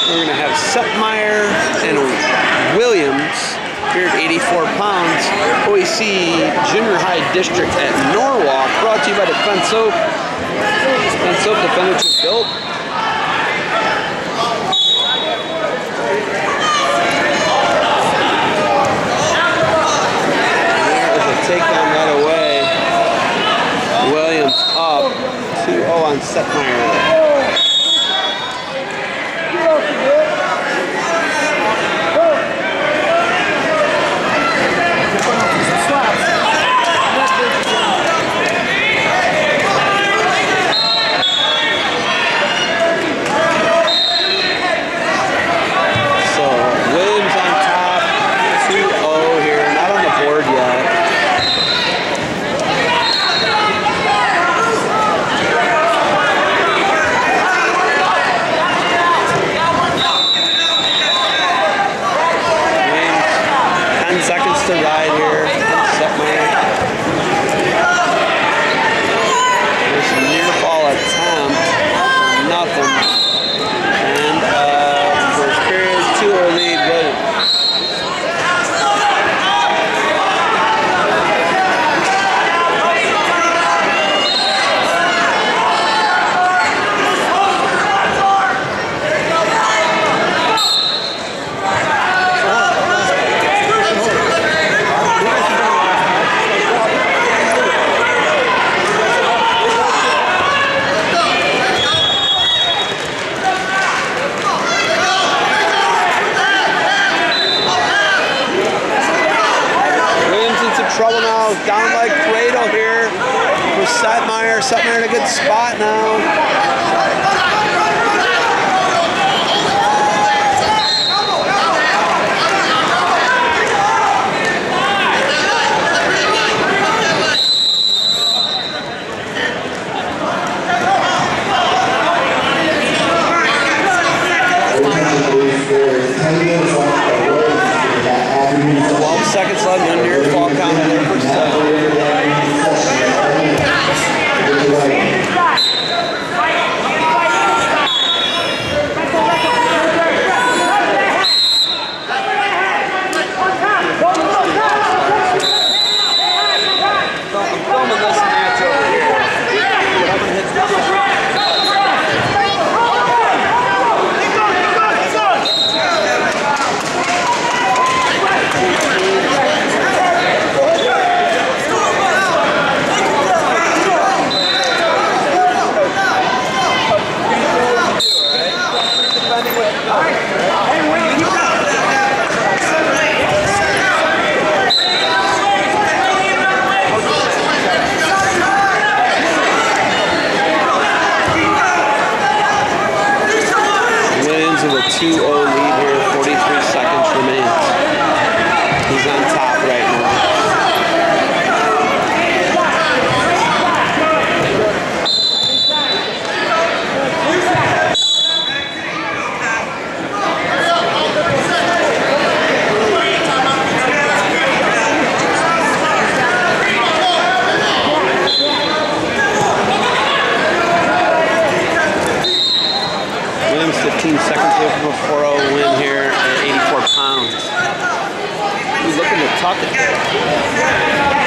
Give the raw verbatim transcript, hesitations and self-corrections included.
We're going to have Setmeyer and Williams here at eighty-four pounds. O E C Junior High District at Norwalk. Brought to you by Defense Soap. Defense Soap, definitive built. There is a takedown right away. Williams up two oh on Setmeyer. Seconds to ride here. Setmeyer. There's a near fall attempt. Nothing. And uh, first period, two oh lead. Williams. Trouble now, down like Cradle here for Setmeyer. Setmeyer in a good spot now. twelve seconds left in near fall count there for seven. two oh lead here, forty-three seconds remains. He's on top right now. fifteen seconds away from a four oh win here at eighty-four pounds. He's looking to tuck it.